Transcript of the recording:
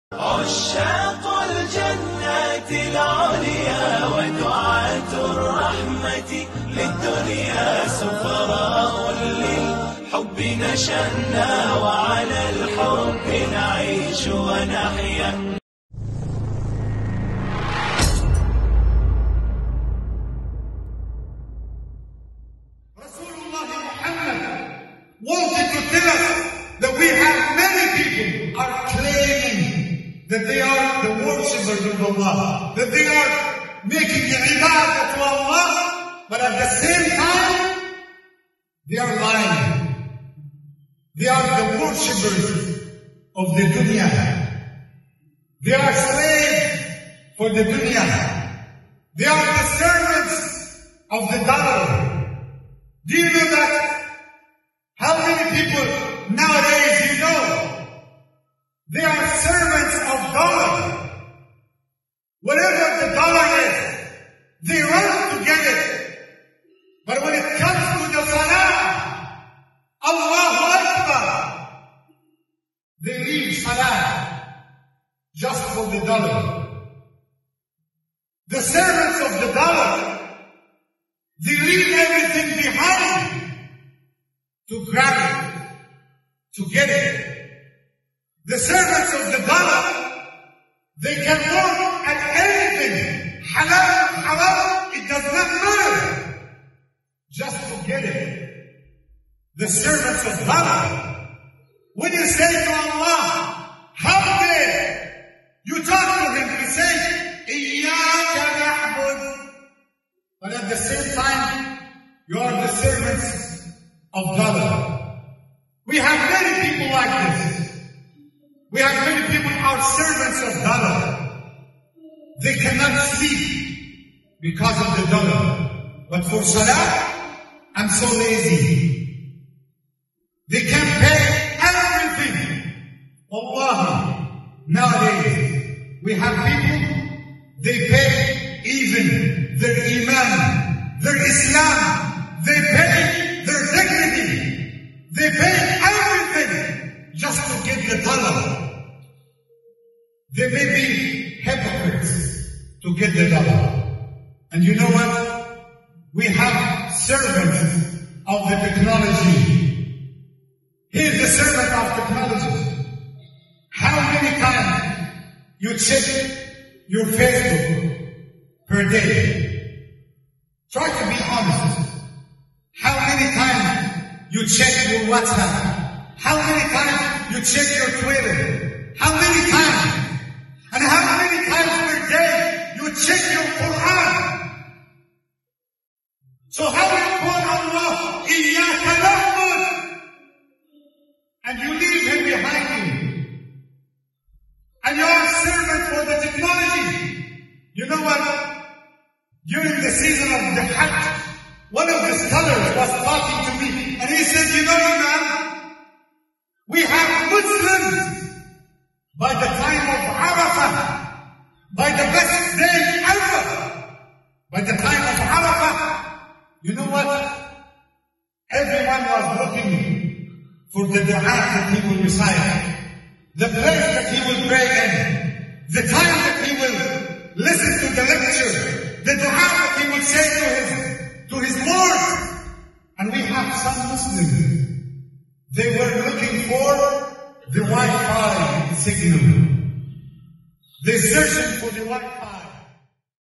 عشاق الجنات العليا ودعاة الرحمة للدنيا سفراء للحب نشأنا وعلى الحب نعيش ونحيا. Rasulullah Muhammad wanted to tell us that we have many people are claiming that they are the worshippers of Allah, that they are making the ibadah to Allah, but at the same time, they are lying. They are the worshippers of the dunya. They are slaves for the dunya. They are the servants of the dollar. Do you know that? How many people nowadays you know? They are servants of dollar. Whatever the dollar is, they run to get it. But when it comes to the salah, Allahu Akbar, they leave salah just for the dollar. The servants of the dollar, they leave everything behind to grab it, to get it. The servants of the dollar, they can work at anything. Halal, halal, it does not matter. Just to get it. The servants of dollar, when you say to Allah, how dare you talk to him, you say, Iyaka na'bud. But at the same time, you are the servants of dollar. We have many people like this. We have many people who are servants of dollar. They cannot sleep because of the dollar. But for salah, I'm so lazy. They can pay everything. Wallahi, nowadays, we have people, they pay even their iman, their Islam, they pay their dignity, they pay everything just to get the dollar. They may be hypocrites to get the dollar. And you know what? We have servants of the technology. Here's the servant of technology. How many times you check your Facebook per day? Try to be honest. How many times you check your WhatsApp? How many times you check your Twitter? How many times? And how many times per day you check your Quran? So how you call Allah, Iyaka na'bud, and you leave him behind you, and you are a servant for the technology. You know what? During the season of the Hajj, one of the scholars was talking to me, and he said, you know, Imam, we have Muslims by the time of Arafah, by the best day ever, by the time of Arafah, you know what? Everyone was looking for the dua that he will recite, the place that he will pray in, the time that he will listen to the lecture, the dua that he will say to his Lord. And we have some Muslims, they were looking for the Wi-Fi signal. They're searching for the Wi-Fi.